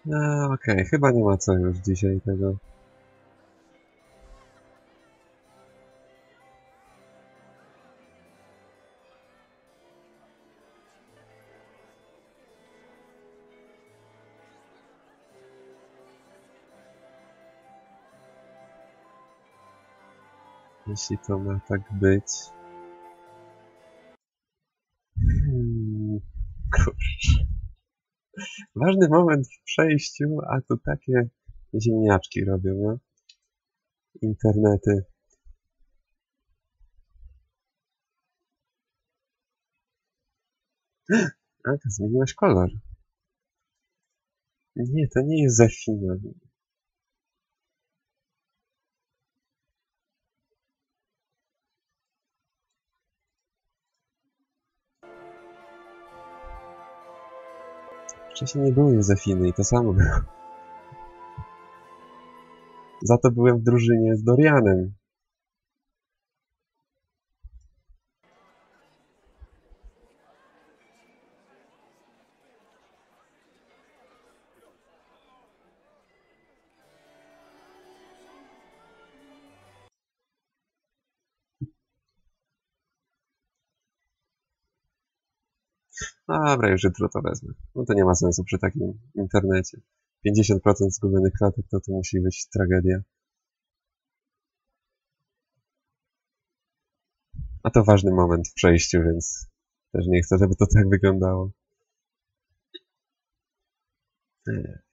Okej, chyba nie ma co już dzisiaj tego. Jeśli to ma tak być. Kurczę. Ważny moment w przejściu, a tu takie ziemniaczki robią, no. Internety. A, to zmieniłeś kolor. Nie, to nie jest Zafina. Wcześniej nie było Józefiny i to samo było. Za to byłem w drużynie z Dorianem. Dobra, już jutro to wezmę. No to nie ma sensu przy takim internecie. 50% zgubionych klatek to musi być tragedia. A to ważny moment w przejściu, więc też nie chcę, żeby to tak wyglądało.